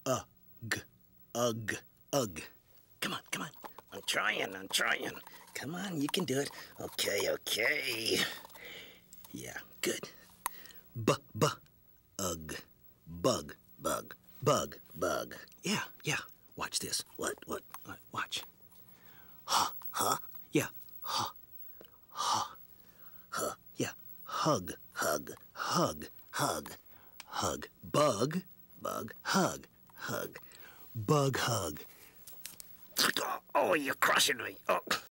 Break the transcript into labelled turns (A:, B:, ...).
A: Ugh, ugh, ugh. Come on, come on. I'm trying. Come on, you can do it. Okay. Yeah, good. Ugh. Bug. Yeah. Watch this. What? Watch. Huh? Yeah. Yeah. Hug. Bug, hug. Bug hug.
B: Oh, you're crushing me. Oh.